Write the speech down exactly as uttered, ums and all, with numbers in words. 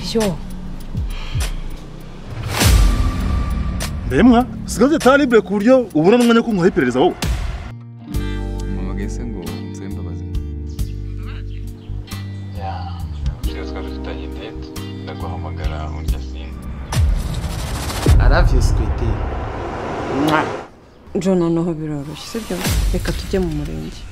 yo Ndemwa sigaze talibre ku buryo ubura n'umwanya ko nkohepereza wowe mama gese ngo nzemba bazi ya byose twari dufitanye date ndaguhamagara urya sinzi I love you sweetie Jo noneho biroroshye sibyo reka tujye mu murenge